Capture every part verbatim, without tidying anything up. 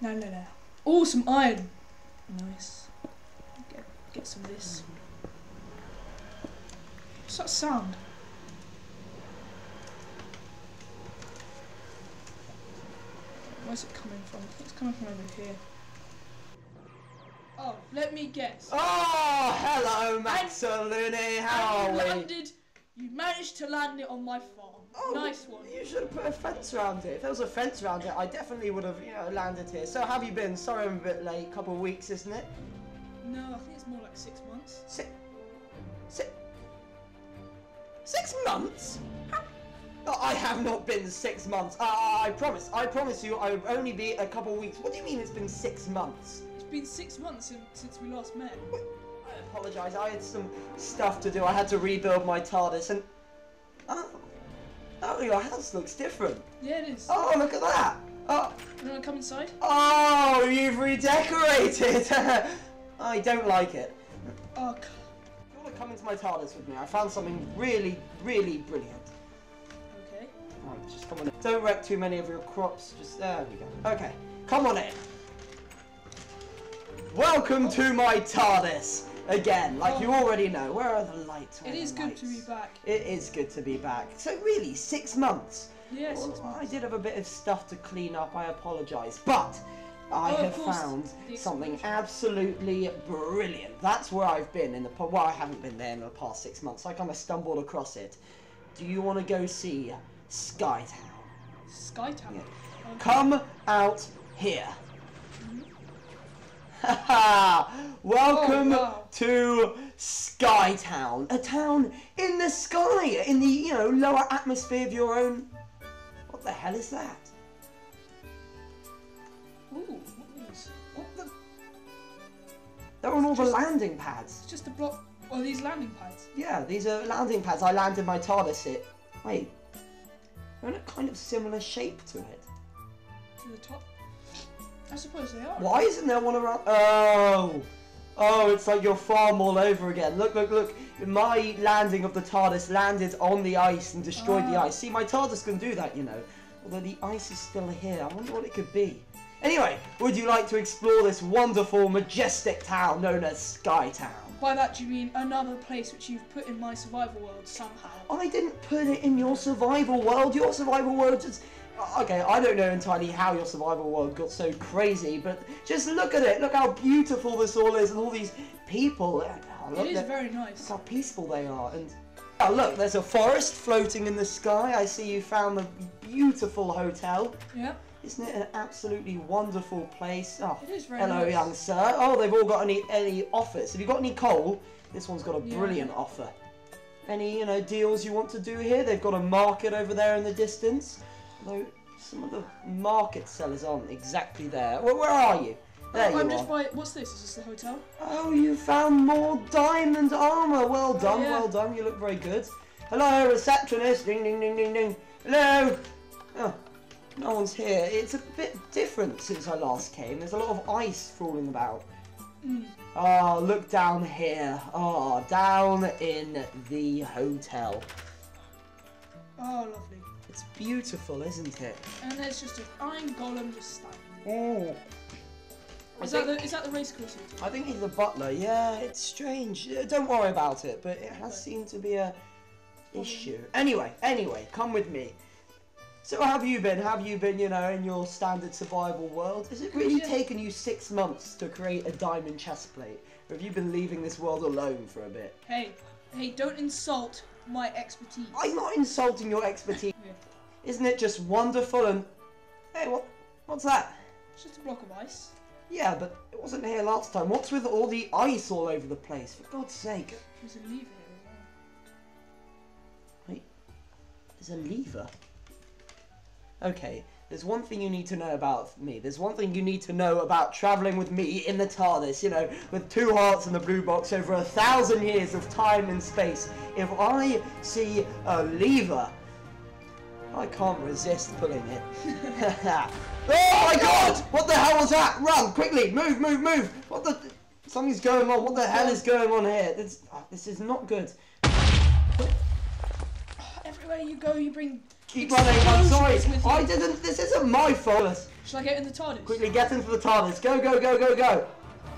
No, no, no. Oh, some iron. Nice. Get, get some of this. What's that sound? Where's it coming from? I think it's coming from over here. Oh, let me guess. Oh, hello, Maxaluni. How and are you we? landed, you managed to land it on my farm. Oh, nice one. You should have put a fence around it. If there was a fence around it, I definitely would have, you know, landed here. So, how have you been? Sorry, I'm a bit late. Couple of weeks, isn't it? No, I think it's more like six months. Six. Six. Six months? Oh, I have not been six months. Uh, I promise. I promise you, I will only be a couple of weeks. What do you mean it's been six months? It's been six months since, since we last met. I apologise. I had some stuff to do. I had to rebuild my TARDIS, and oh, oh, your house looks different. Yeah, it is. Oh, look at that. Oh, You want to come inside? oh, you've redecorated. I don't like it. Oh, If you want to come into my TARDIS with me, I found something really, really brilliant. okay. Right, just come on in. Don't wreck too many of your crops. Just there we go. Okay, come on in. Welcome to my TARDIS again. Like Oh. you already know. Where are the lights? Where It are is the good to be lights? back. It is good to be back. So really, six months. Yeah, Well, six months. I did have a bit of stuff to clean up. I apologise, but I Oh, of have course, found the something explosion. absolutely brilliant. That's where I've been in the po- well, I haven't been there in the past six months. I kind of stumbled across it. Do you want to go see Skytown? Skytown. Yeah. Okay. Come out here. Haha! Welcome Oh, wow. to Skytown, a town in the sky, in the, you know, lower atmosphere of your own. What the hell is that? Ooh, what is? What the? They're on all the Just- landing pads. It's just a block. Oh, these landing pads. Yeah, these are landing pads. I landed my TARDIS it. Wait, they're in a kind of similar shape to it. To the top. I suppose they are. Why isn't there one around? Oh, oh, it's like your farm all over again. Look, look, look. My landing of the TARDIS landed on the ice and destroyed the Ah. ice. See, my TARDIS can do that, you know. Although the ice is still here. I wonder what it could be. Anyway, would you like to explore this wonderful, majestic town known as Skytown? By that, do you mean another place which you've put in my survival world somehow? I didn't put it in your survival world. Your survival world just... Okay, I don't know entirely how your survival world got so crazy, but just look at it. Look how beautiful this all is, and all these people. Oh, look, It is they're- very Look nice. how peaceful they are. And oh, look, there's a forest floating in the sky. I see you found a beautiful hotel. Yeah. Isn't it an absolutely wonderful place? Oh, It is very hello, nice. young sir. Oh, they've all got any any offers. Have you got any coal? This one's got a Yeah. brilliant offer. Any, you know, deals you want to do here? They've got a market over there in the distance. Although some of the market sellers aren't exactly there. Well, where are you? There Oh, you I'm are. just by. What's this? Is this the hotel? Oh, you found more diamond armor. Well done, yeah. well done. You look very good. Hello, receptionist. Ding, ding, ding, ding, ding. Hello. Oh, no one's here. It's a bit different since I last came. There's a lot of ice falling about. Mm. Oh, look down here. Oh, down in the hotel. Oh, lovely. It's beautiful, isn't it? And there's just an iron golem just standing. Oh. Is that the is that the race course? I think he's the butler. Yeah, it's strange. Uh, Don't worry about it, but it has seemed to be a issue. Anyway, anyway, come with me. So how have you been? Have you been, you know, in your standard survival world? Has it really Yeah. taken you six months to create a diamond chest plate? Or have you been leaving this world alone for a bit? Hey, hey, don't insult my expertise. I'm not insulting your expertise. Yeah. Isn't it just wonderful and... Hey, what? What's that? It's just a block of ice. Yeah, but it wasn't here last time. What's with all the ice all over the place? For God's sake. There's a lever here as well. Wait, there's a lever. Okay, there's one thing you need to know about me. There's one thing you need to know about travelling with me in the TARDIS, you know, with two hearts in the blue box over a thousand years of time and space. If I see a lever, I can't resist pulling it. Oh my God! What the hell was that? Run, quickly, move, move, move! What the... Something's going on. What the hell is going on here? This, oh, this is not good. Everywhere you go, you bring keep running. I'm sorry. Explosions with you. I didn't. This isn't my fault. Shall I get in the TARDIS? Quickly get into the TARDIS. Go, go, go, go, go.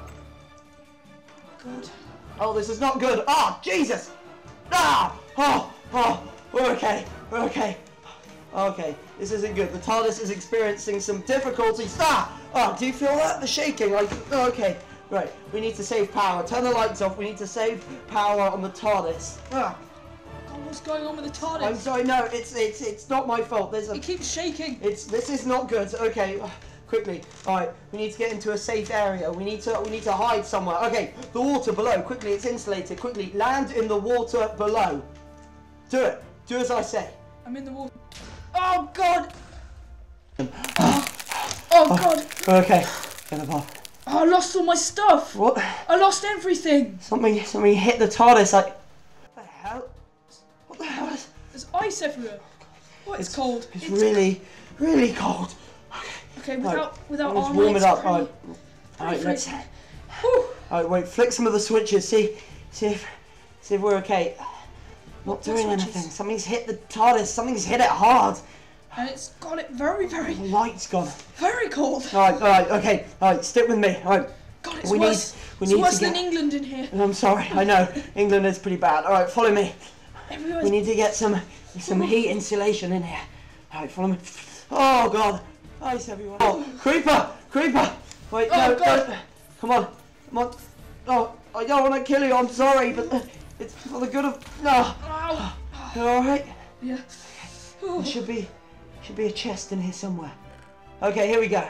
God. Oh, this is not good. Ah, Jesus. Ah. Oh, oh. We're okay. We're okay. Okay, this isn't good. The TARDIS is experiencing some difficulties. Ah. Oh, do you feel that? The shaking. Like. Oh, okay. Right. We need to save power. Turn the lights off. We need to save power on the TARDIS. Ah. God, what's going on with the TARDIS? I'm sorry. No, it's it's it's not my fault. There's a. It keeps shaking. It's this is not good. Okay, quickly. All right, we need to get into a safe area. We need to we need to hide somewhere. Okay, the water below. Quickly, it's insulated. Quickly, land in the water below. Do it. Do as I say. I'm in the water. Oh God. Oh, oh God. Okay. Get above. Oh, I lost all my stuff. What? I lost everything. Something something hit the TARDIS. Like. What the hell? What the hell is? There's ice everywhere. Oh, it's, it's cold. It's, it's really really cold. Okay. Okay, without right. without Let's armor, warm it it's up. pretty, All right. All right. Let's. Whew. All right. Wait. Flick some of the switches. See. See if. See if we're okay. Not doing anything. Something's hit the TARDIS. Something's hit it hard. And it's got it very, very. The light's gone. Very cold. All right, all right, okay, all right. Stick with me. All right. God, it's we worse. Need, we it's need worse to get... than England in here. I'm sorry. I know England is pretty bad. All right, follow me. Everyone's... We need to get some some heat insulation in here. All right, follow me. Oh God. Ice everyone. Oh, creeper, creeper. Wait, oh, no, God. no. Come on, come on. Oh, I don't want to kill you. I'm sorry, but it's for the good of. No. Ow. You all right? Yeah. There should be. Should be a chest in here somewhere. Okay, here we go.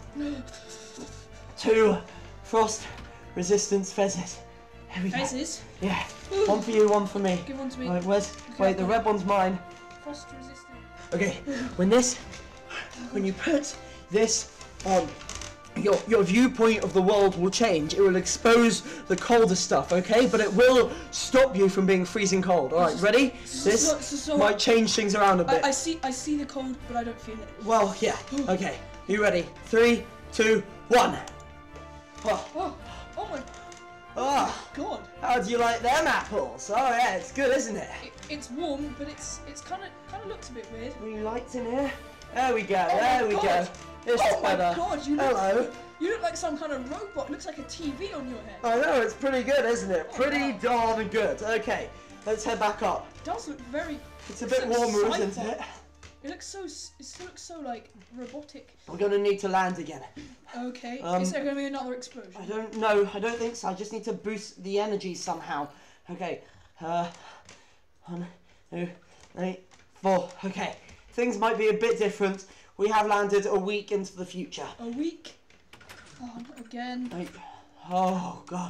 Two frost resistance fezzes. Here we Fezzes? go. Yeah. One for you, one for me. Give one to me. Right, where's Okay, wait, the red one's mine. Frost resistant. Okay, when this when you put this on, your your viewpoint of the world will change. It will expose the colder stuff, okay? But it will stop you from being freezing cold. Alright, ready? So, This so, so, so, might change things around a bit. I, I see I see the cold, but I don't feel it. Well, yeah. Okay. You ready? Three, two, one. Oh, Oh, oh my oh. God. How do you like them apples? Oh yeah, it's good, isn't it? It, it's warm, but it's it's kind of kind of looks a bit weird. Any lights in here? There we go. Oh there my we God. go. This Oh is my better. God, you look Hello. you look like some kind of robot. Looks like a T V on your head. I know, it's pretty good, isn't it? Oh, Pretty wow. darn good. Okay, let's head back up. It does look very. It's a it bit looks warmer, sci-fi. isn't it? It looks so. s- It looks so like robotic. We're gonna need to land again. Okay. Um, Is there going to be another explosion? I don't know. I don't think so. I just need to boost the energy somehow. Okay. Uh, one, two, three, four. Okay. Things might be a bit different. We have landed a week into the future. A week. Oh, not again. Wait. Oh God.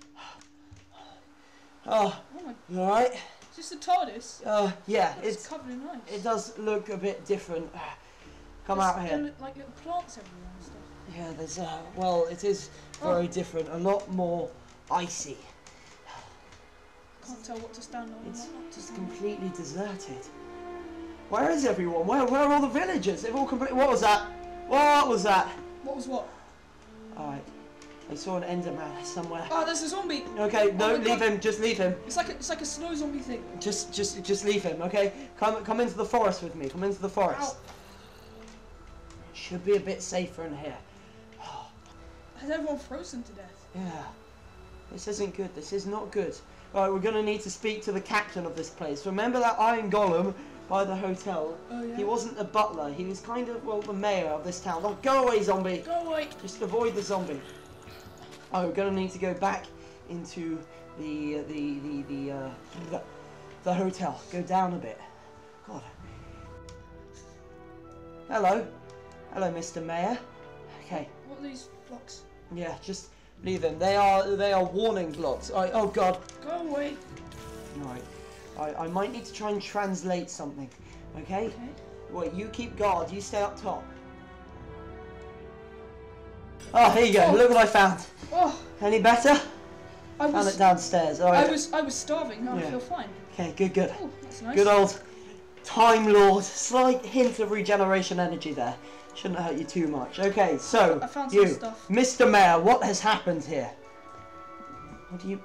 Oh, Oh my. you all right? Is this the TARDIS? Uh, yeah. It's, It's covered in ice. it does look a bit different. Come There's- out there here. look like little plants everywhere and stuff. Yeah, there's uh, well, it is very Oh. different. A lot more icy. Can't tell what to stand on. It's and what not to just stand on. completely deserted. Where is everyone? Where where are all the villagers? They've all complete. What was that? What was that? What was what? All right. I saw an Enderman somewhere. Oh, there's a zombie. Okay, no, Oh my leave God. him. Just leave him. It's like a, it's like a snow zombie thing. Just just just leave him. Okay. Come come into the forest with me. Come into the forest. Ow. Should be a bit safer in here. Has everyone frozen to death? Yeah. This isn't good. This is not good. Right, we're going to need to speak to the captain of this place. Remember that iron golem by the hotel? Oh yeah. He wasn't a butler. He was kind of, well, the mayor of this town. Oh, go away, zombie. Go away. Just avoid the zombie. Oh, we're going to need to go back into the, uh, the, the, the, uh, the, the hotel. Go down a bit. God. Hello. Hello, Mister Mayor. Okay. What are these blocks? Yeah, just leave them. They are they are warning blocks. I, oh God. Go away. Right. I, I might need to try and translate something. Okay? Okay. Wait, you keep guard. You stay up top. Oh, here you go. Oh. Look what I found. Oh, Any better? I Found was it downstairs. All I right. was I was starving. Now Yeah. I feel fine. Okay, good, good. Oh, that's nice. Good old Time Lord. Slight hint of regeneration energy there. Shouldn't hurt you too much. Okay, so I found some you, stuff. Mister Mayor, what has happened here? What do you?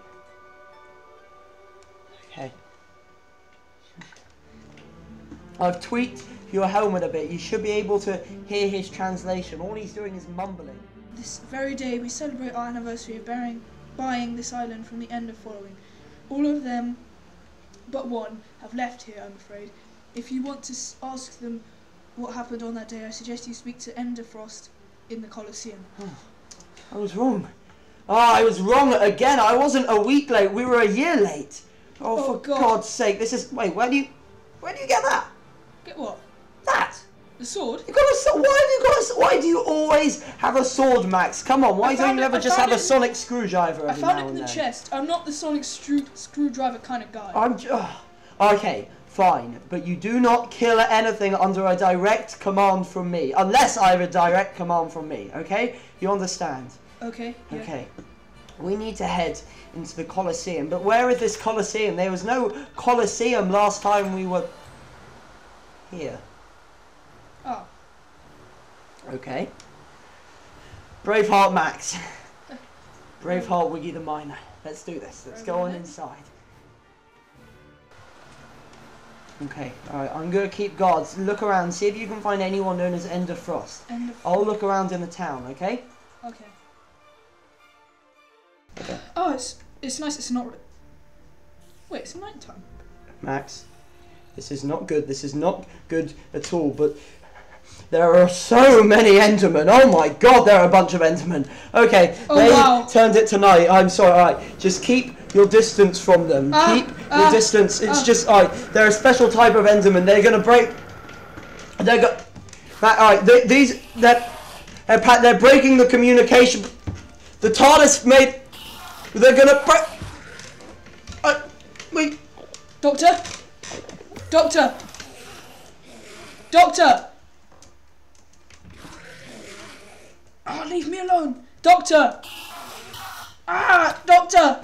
Okay. I've tweaked your helmet a bit. You should be able to hear his translation. All he's doing is mumbling. This very day we celebrate our anniversary of bearing, buying this island from the end of following. All of them but one have left here, I'm afraid. If you want to s ask them what happened on that day, I suggest you speak to Ender Frost in the Colosseum. I was wrong. Oh, I was wrong again. I wasn't a week late. We were a year late. Oh, Oh, for God. God's sake. This is... Wait, where do you... Where do you get that? Get what? That? The sword? You got a sword? Why have you got a sword? Why do you always have a sword, Max? Come on, why I don't found you it- ever I just found have a it- sonic screwdriver I every found now it in and the then? chest. I'm not the sonic screw screwdriver kind of guy. I'm... j- oh, okay, fine. But you do not kill anything under a direct command from me. Unless I have a direct command from me, okay? You understand? Okay. Yeah. Okay. We need to head into the Colosseum. But where is this Colosseum? There was no Colosseum last time we were here. Oh. Okay. Braveheart Max. Braveheart Wiggy the Miner. Let's do this. Let's go on inside. Okay, alright, I'm going to keep guards. Look around, see if you can find anyone known as Ender Frost. End of I'll look around in the town, okay? Okay. Oh, it's it's nice. It's not. Wait, it's night time. Max, this is not good. This is not good at all, but there are so many Endermen. Oh my God, there are a bunch of Endermen. Okay, Oh, they wow. turned it to night. I'm sorry, alright. Just keep your distance from them. Ah, keep your ah, distance. It's ah. just, alright, they're a special type of Enderman. They're going to break... They're go Alright, they, these... They're, they're, pa- they're breaking the communication. The TARDIS made... They're going to break... Uh, wait... Doctor. Doctor. Doctor. Oh, leave me alone, Doctor. Ah, Doctor.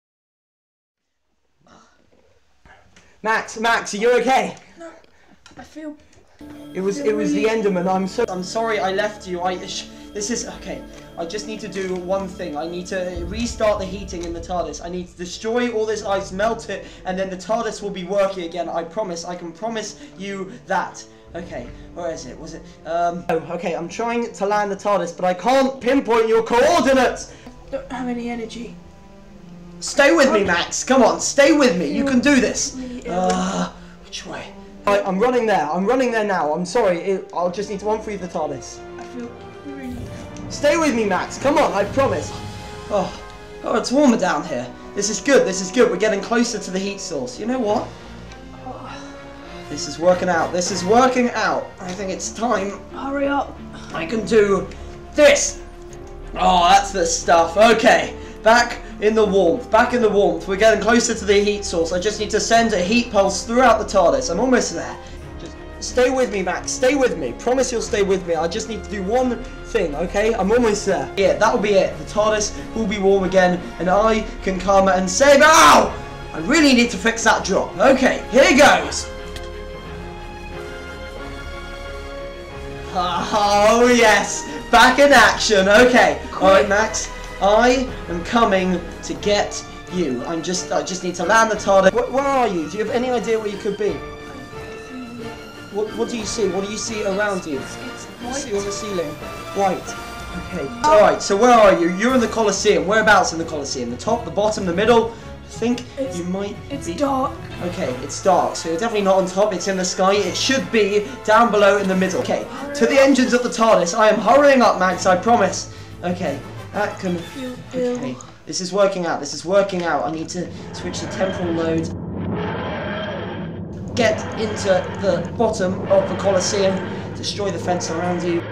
Max, Max, are you okay? No, I feel. It was it was the Enderman. I'm so I'm sorry I left you. I sh this is okay. I just need to do one thing. I need to restart the heating in the TARDIS. I need to destroy all this ice, melt it, and then the TARDIS will be working again. I promise. I can promise you that. Okay, where is it? Was it? Um. Oh, okay. I'm trying to land the TARDIS, but I can't pinpoint your coordinates. Don't have any energy. Stay with me, Max. Come on, stay with me. You can do this. Really ill. Uh, which way? Right, I'm running there. I'm running there now. I'm sorry. It, I'll just need to run through the TARDIS. I feel really. Stay with me, Max. Come on, I promise. Oh, oh, it's warmer down here. This is good. This is good. We're getting closer to the heat source. You know what? This is working out. This is working out. I think it's time. Hurry up. I can do this. Oh, that's the stuff. Okay, back in the warmth. Back in the warmth. We're getting closer to the heat source. I just need to send a heat pulse throughout the TARDIS. I'm almost there. Just stay with me, Max. Stay with me. Promise you'll stay with me. I just need to do one thing, okay? I'm almost there. Yeah, that'll be it. The TARDIS will be warm again, and I can come and save. Ow! I really need to fix that drop. Okay, here goes. Oh yes, back in action. Okay, all right, Max. I am coming to get you. I'm just, I just need to land the TARDIS. Where, where are you? Do you have any idea where you could be? What, what do you see? What do you see around you? It's You see on white. the ceiling? White. Okay. All right. So where are you? You're in the Colosseum. Whereabouts in the Colosseum? The top, the bottom, the middle? I think It's- you might It's be. dark. Okay, it's dark, so you're definitely not on top, it's in the sky, it should be down below in the middle. Okay, to the engines of the TARDIS, I am hurrying up, Max, I promise. Okay, that can... Feel Okay, ill. this is working out, this is working out. I need to switch the temporal mode. Get into the bottom of the Colosseum, destroy the fence around you.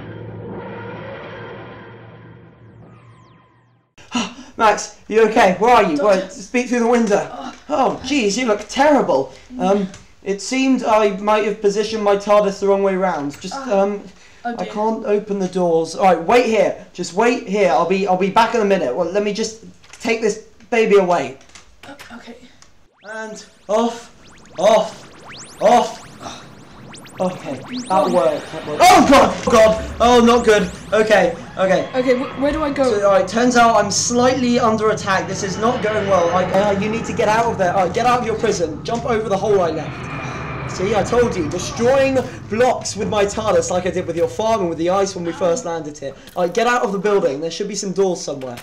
Max, are you okay? Where are you? Well, speak through the window. Oh, geez, you look terrible. Um, it seemed I might have positioned my TARDIS the wrong way round. Just, um, Oh I dear. can't open the doors. All right, wait here. Just wait here. I'll be, I'll be back in a minute. Well, let me just take this baby away. Uh, okay. And off, off, off. Okay, that worked. That worked. Oh God! Oh God! Oh, not good. Okay, okay. Okay, wh where do I go? So, alright, turns out I'm slightly under attack. This is not going well. I, uh, you need to get out of there. Alright, get out of your prison. Jump over the hole I left. See, I told you. Destroying blocks with my TARDIS like I did with your farm and with the ice when we first landed here. Alright, get out of the building. There should be some doors somewhere.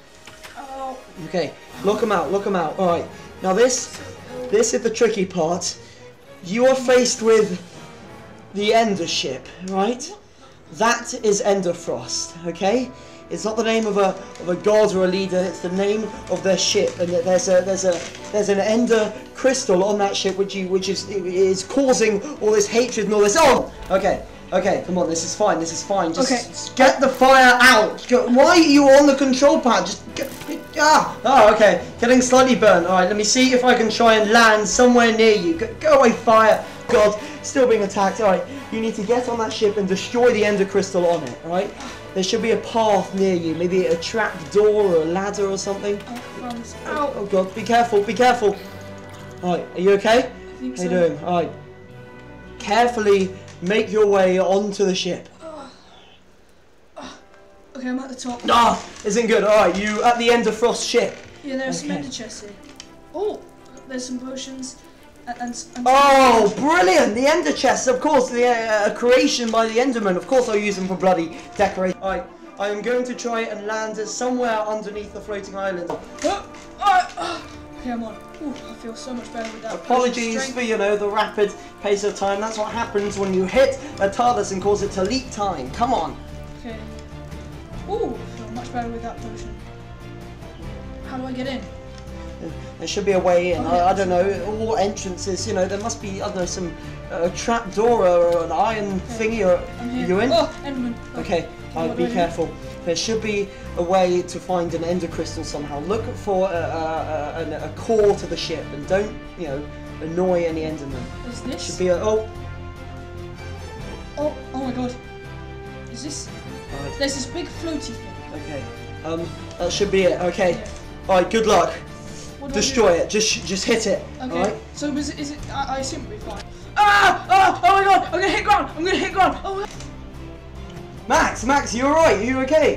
Okay, look them out, look them out. Alright, now this, this is the tricky part. You are faced with the Ender ship, right? That is Ender Frost, okay? It's not the name of a of a god or a leader. It's the name of their ship, and there's a there's a there's an Ender crystal on that ship, which you which is is causing all this hatred and all this. Oh, okay, okay, come on, this is fine, this is fine. Just, okay. just get the fire out. Why are you on the control pad? Just get, ah, oh, okay, getting slightly burned. All right, let me see if I can try and land somewhere near you. Go, go away, fire. God, still being attacked. All right, you need to get on that ship and destroy the Ender crystal on it. All right. There should be a path near you, maybe a trap door or a ladder or something. Oh, oh god, be careful, be careful. Alright, are you okay? I think How so. you doing? Alright. Carefully make your way onto the ship. Oh. Oh. Okay, I'm at the top. Ah, isn't good. Alright, you at the Ender Frost ship. Yeah, there are okay. some ender chests here. Oh, there's some potions. And, and, and oh, brilliant! The Ender chests, of course, the uh, creation by the Enderman. Of course, I'll use them for bloody decoration. Alright, I am going to try and land somewhere underneath the floating island. Oh, oh, oh. Okay, I'm on. Ooh, I feel so much better with that. Apologies for, you know, the rapid pace of time. That's what happens when you hit a TARDIS and cause it to leak time. Come on. Okay. Ooh, I feel much better with that potion. How do I get in? There should be a way in. Okay. I, I don't know. All entrances, you know, there must be, I don't know, some uh, trap door or an iron okay. thingy. Or I'm here. you in? Oh, Enderman. Oh. Okay. Okay, Right, be careful. There should be a way to find an Ender crystal somehow. Look for a, a, a, a core to the ship and don't, you know, annoy any Endermen. Is this? Should be a oh. Oh, oh my god. Is this? Right. There's this big floaty thing. Okay. Um, that should be it. Okay. Yeah. All right. Good luck. What do I Destroy do? it. Just, just hit it. Okay. All right. So is it? Is it? I, I assume it'll be fine. Ah! Ah! Oh my god! I'm gonna hit ground! I'm gonna hit ground! Oh. My... Max, Max, you all right? Are you okay?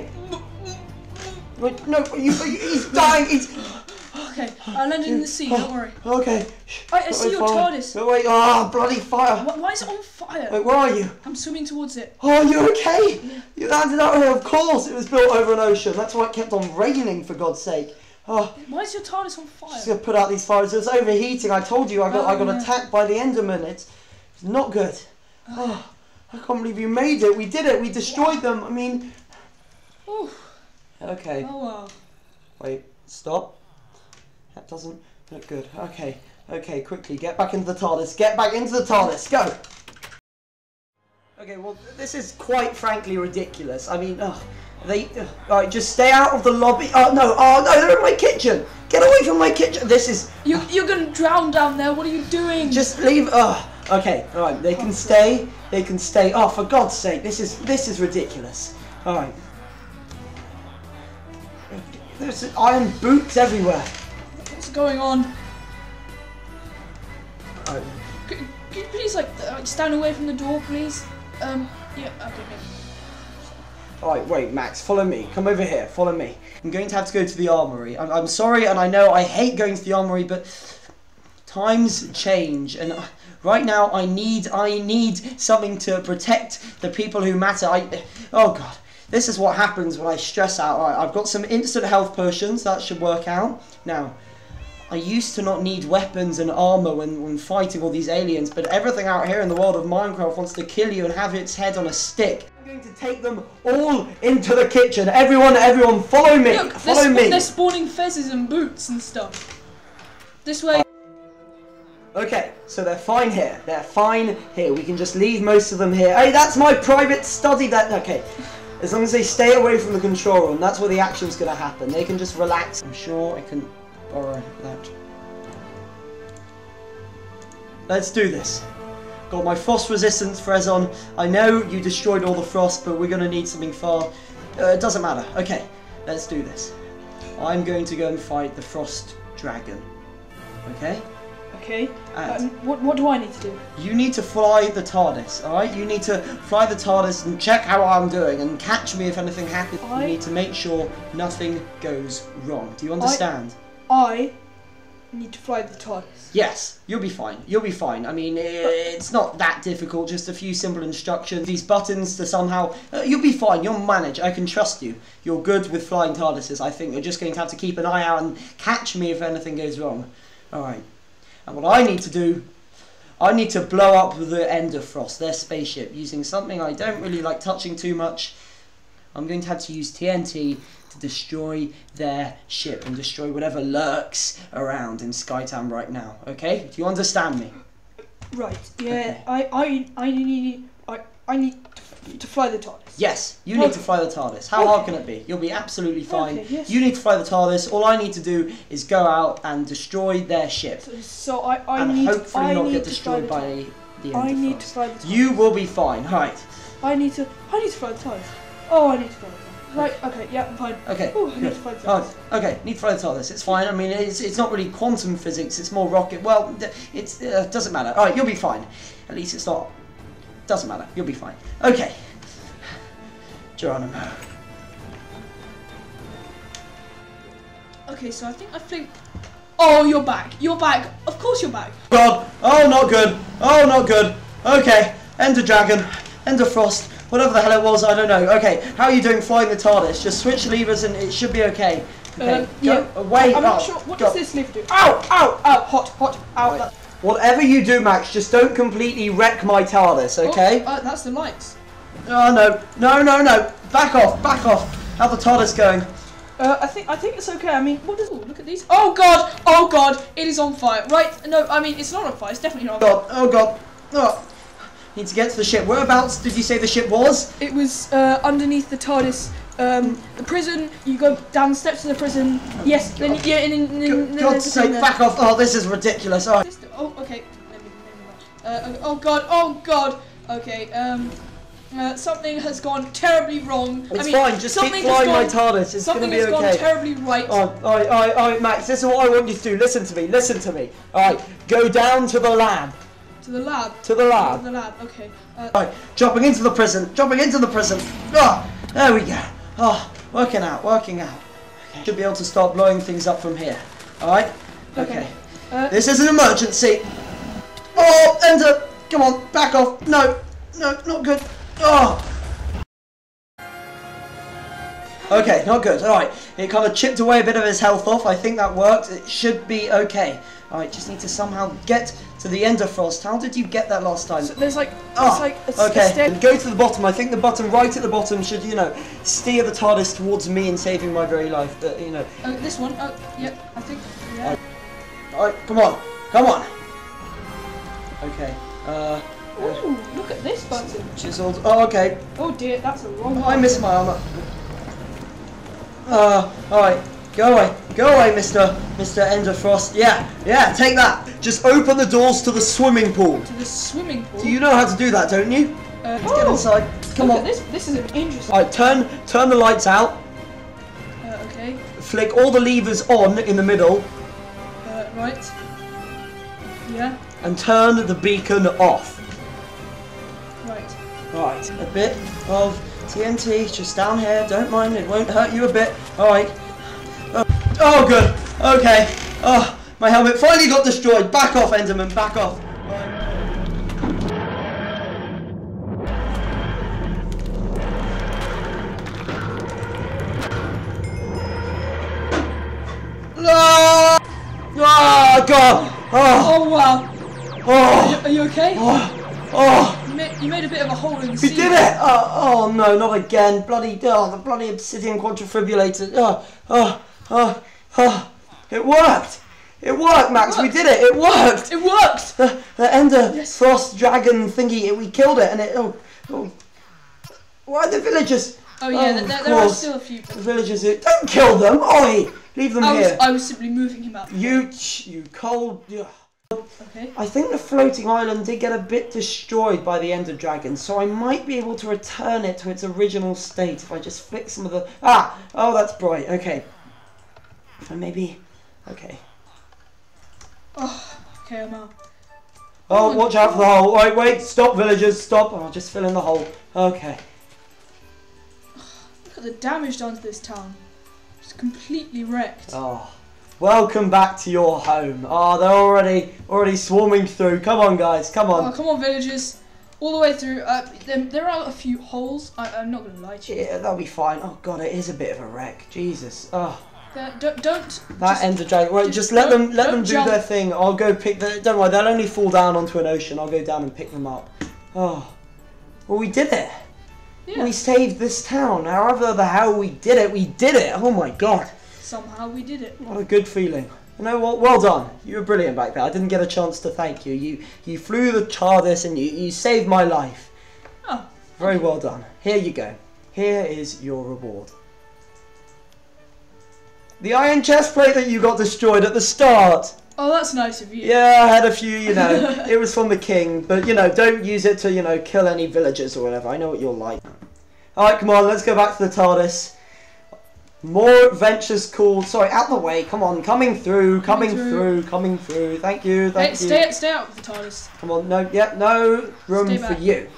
Wait, no, you, he's dying. He's. Okay. I landed in the sea. Don't worry. Okay. I, I see your fire. TARDIS. Oh wait! Ah, bloody fire! Why, why is it on fire? Wait, where are you? I'm swimming towards it. Oh, you okay? Yeah. You landed out here. Of course, it was built over an ocean. That's why it kept on raining. For God's sake. Oh. Why is your TARDIS on fire? Just gonna put out these fires. It was overheating. I told you. I got. Oh, I got yeah. attacked by the Enderman. It's, it's not good. Oh, I can't believe you made it. We did it. We destroyed them. I mean. Ooh. Okay. Oh wow. Wait. Stop. That doesn't look good. Okay. Okay. Quickly get back into the TARDIS. Get back into the TARDIS. Go. Okay. Well, this is quite frankly ridiculous. I mean. Ugh. They, uh, right, just stay out of the lobby. Oh no, oh no, they're in my kitchen. Get away from my kitchen. This is. You, you're gonna drown down there. What are you doing? Just leave. Oh, okay, all right. They can stay. They can stay. Oh, for God's sake, this is this is ridiculous. All right. There's iron boots everywhere. What's going on? All right. Could, could you please like uh, stand away from the door, please? Um. Yeah. Okay. okay. Alright, wait, Max, follow me. Come over here, follow me. I'm going to have to go to the armory. I'm, I'm sorry, and I know I hate going to the armory, but times change, and right now I need, I need something to protect the people who matter. I, oh God, this is what happens when I stress out. Alright, I've got some instant health potions, that should work out. Now, I used to not need weapons and armor when, when fighting all these aliens, but everything out here in the world of Minecraft wants to kill you and have its head on a stick. I'm going to take them all into the kitchen. Everyone, everyone, follow me. Look, follow they're, me. they're spawning fezzes and boots and stuff. This way. Okay, so they're fine here. They're fine here. We can just leave most of them here. Hey, that's my private study. That okay. As long as they stay away from the control room, that's where the action's gonna happen. They can just relax. I'm sure I can borrow that. Let's do this. Got my frost resistance Frezon. I know you destroyed all the frost, but we're gonna need something far. Uh, it doesn't matter. Okay, let's do this. I'm going to go and fight the frost dragon. Okay? Okay. And Um, what what do I need to do? you need to fly the TARDIS, alright? You need to fly the TARDIS and check how I'm doing and catch me if anything happens. I- You need to make sure nothing goes wrong. Do you understand? I need to fly the TARDIS. Yes, you'll be fine. You'll be fine. I mean, it's not that difficult. Just a few simple instructions. These buttons to somehow... Uh, you'll be fine. You'll manage. I can trust you. You're good with flying TARDISes. I think you're just going to have to keep an eye out and catch me if anything goes wrong. Alright. And what I need to do... I need to blow up the Ender Frost, their spaceship, using something I don't really like touching too much. I'm going to have to use T N T to destroy their ship and destroy whatever lurks around in Skytown right now. Okay? Do you understand me? Right. Yeah. Okay. I I I need I I need to, to fly the TARDIS. Yes, you Okay. need to fly the TARDIS. How Okay. hard can it be? You'll be absolutely fine. Okay, yes. You need to fly the TARDIS. All I need to do is go out and destroy their ship. So, so I I and need hopefully I not need get to fly destroyed the by TARDIS. the I Ender need Frost. to fly the TARDIS. You will be fine. Right. I need to I need to fly the TARDIS. Oh, I need to fly the TARDIS. Right. Okay. Yeah. I'm fine. Okay. Oh, I need good. to fly the TARDIS. Oh, okay, need to fly the TARDIS. It's fine. I mean, it's it's not really quantum physics. It's more rocket. Well, it uh, doesn't matter. All right, you'll be fine. At least it's not. Doesn't matter. You'll be fine. Okay. Geronimo. Okay. So I think I think. Oh, you're back. You're back. Of course you're back. God. Oh, not good. Oh, not good. Okay. Ender Dragon. Ender Frost. Whatever the hell it was, I don't know. Okay. How are you doing flying the TARDIS? Just switch levers and it should be okay. Okay. Um, yeah. Go away. I'm not Oh, sure. What go. does this lever do? Ow! Ow! Ow! Hot! Hot! Ow! Right. That- Whatever you do, Max, just don't completely wreck my TARDIS, okay? Oh, uh, that's the lights. Oh, no. No, no, no. Back off. Back off. How's the TARDIS going? Uh, I think I think it's okay. I mean, what does? Oh, look at these. Oh God! Oh God! It is on fire. Right? No, I mean it's not on fire. It's definitely not on fire. God. Oh, God. Oh. Need to get to the ship. Whereabouts did you say the ship was? It was uh, underneath the TARDIS. Um, the prison. You go down the steps to the prison. Yes. Then God. yeah. And then, then, then God, God's there's a thing sake, there. back off. Oh, this is ridiculous. Oh. This- Oh, okay. Let me, let me watch. Uh, oh God! Oh God! Okay. Um. Uh, something has gone terribly wrong. It's I mean, fine. Just keep something has flying my gone- TARDIS. It's going to Something be has gone okay. terribly right. Oh, alright, alright, alright, Max, this is what I want you to do. Listen to me, listen to me. Alright, go down to the lab. To the lab. To the To lab. the lab. Okay. Uh, Alright, dropping into the prison, dropping into the prison. Oh, there we go. Oh, working out, working out. Okay. Should be able to start blowing things up from here. Alright? Okay. Okay. Uh, This is an emergency. Oh, enter. Come on, back off. No, no, not good. Oh. Okay, not good. Alright, it kind of chipped away a bit of his health off. I think that worked. It should be okay. Alright, just need to somehow get to the Ender Frost. How did you get that last time? so there's like, Oh, there's like a, okay, a stair. and go to the bottom. I think the button right at the bottom should, you know, steer the TARDIS towards me and saving my very life. But, you know. Uh, this one. Oh, yep. I think. Yeah. Alright, come on. Come on. Okay. Uh, Ooh, look at this button. chiseled. Oh, okay. Oh dear, that's a wrong I one. missed my armor. Uh, alright. Go away. Go away, Mister Mister Ender Frost. Yeah, yeah, take that. Just open the doors to the swimming pool. To the swimming pool. Do you know how to do that, don't you? Uh, Let's get oh, inside. Come look on. at this. This is an interesting. Alright, turn turn the lights out. Uh, okay. Flick all the levers on in the middle. Uh, right. Yeah. And turn the beacon off. Right. Right, a bit of T N T just down here. Don't mind, it won't hurt you a bit. Alright. Oh, oh, good. Okay. Oh, my helmet finally got destroyed. Back off, Enderman, back off. No! Oh, God! Oh! Oh wow. Are you, Oh! are you okay? Oh! Oh! You made, you made a bit of a hole in the We ceiling. did it! Oh, oh no, not again. Bloody, oh, the bloody obsidian quadrifibrillator. Oh, oh, oh, oh. It worked! It worked, Max. It We worked. did it. It worked! It worked. The, the Ender Yes. Frost Dragon thingy, it, we killed it and it... Oh, oh. Why are the villagers? Oh yeah, Oh, there, of there, there are course. still a few. The villagers... Who, don't kill them! Oi! Leave them I was, here. I was simply moving him out. You, you cold... ugh. Okay. I think the floating island did get a bit destroyed by the Ender Dragon, so I might be able to return it to its original state if I just flick some of the... Ah! Oh, that's bright. Okay. And maybe... Okay. Oh, okay, I'm out. Oh, Oh my watch out for the hole. Wait, wait. Stop, villagers. Stop. I'll just fill in the hole. Okay. Look at the damage done to this town. It's completely wrecked. Oh. Welcome back to your home. Oh, they're already already swarming through. Come on, guys. Come on. Oh, come on, villagers. All the way through. Uh, there, there are a few holes. I, I'm not going to lie to you. Yeah, that'll be fine. Oh, God, it is a bit of a wreck. Jesus. Oh. There, don't, don't. That just, ender dragon. Right, just just let them let them do jump. their thing. I'll go pick the. Don't worry, they'll only fall down onto an ocean. I'll go down and pick them up. Oh. Well, we did it. Yeah. We saved this town. However the hell we did it, we did it. Oh, my God. Somehow we did it. What a good feeling. You know what? Well done. You were brilliant back there. I didn't get a chance to thank you. You you flew the TARDIS and you, you saved my life. Oh. Very well done. Here you go. Here is your reward. The iron chest plate that you got destroyed at the start. Oh, that's nice of you. Yeah, I had a few, you know. It was from the king. But, you know, don't use it to, you know, kill any villagers or whatever. I know what you're like. Alright, come on. Let's go back to the TARDIS. More adventures called. Sorry, out the way. Come on, coming through, coming, coming through. through, coming through. Thank you, thank hey, you. Stay, stay out of the TARDIS. Come on, no, yeah, no room for you.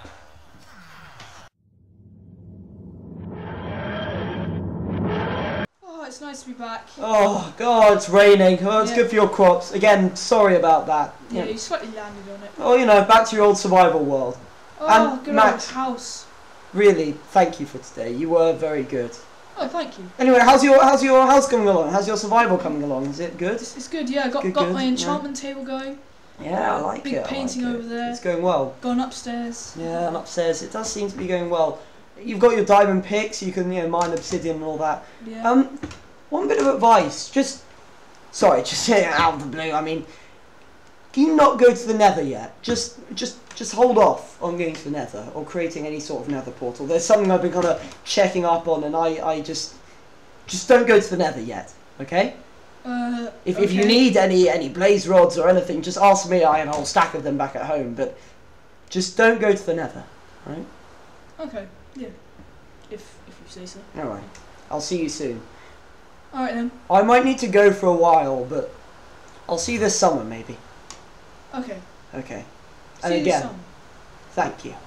Oh, it's nice to be back. Oh God, it's raining. Oh, it's yeah. good for your crops. Again, sorry about that. Yeah, yeah, you slightly landed on it. Oh, you know, back to your old survival world. Oh, and good Max, old house. Really, thank you for today. You were very good. Oh, thank you. Anyway, how's your how's your house coming along? How's your survival coming along? Is it good? It's, it's good. Yeah, I got good, got good. my enchantment yeah. table going. Yeah, I like Big it. Big painting like over it. there. It's going well. Gone upstairs. Yeah, and upstairs it does seem to be going well. You've got your diamond picks. You can you know mine obsidian and all that. Yeah. Um, one bit of advice. Just sorry, just out of the blue. I mean, can you not go to the Nether yet? Just just just hold off on going to the Nether or creating any sort of Nether portal. There's something I've been kind of checking up on, and I I just just don't go to the Nether yet. Okay. Uh, if, okay. if you need any any blaze rods or anything, just ask me. I have a whole stack of them back at home. But just don't go to the Nether, right? Okay. Yeah. If if you say so. All right. I'll see you soon. All right then. I might need to go for a while, but I'll see you this summer maybe. Okay. Okay. See And you again, this summer. thank you.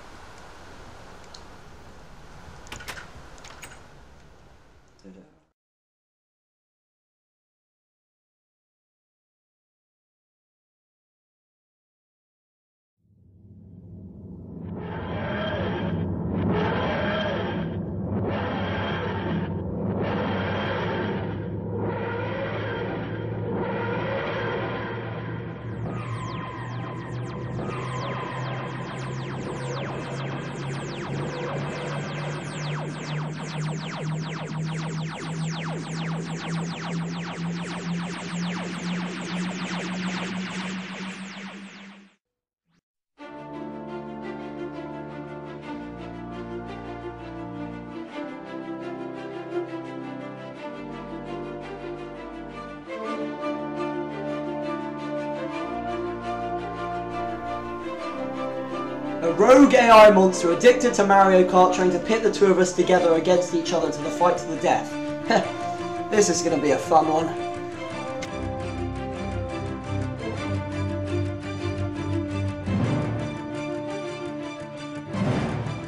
A rogue A I monster addicted to Mario Kart trying to pit the two of us together against each other to the fight to the death. This is going to be a fun one.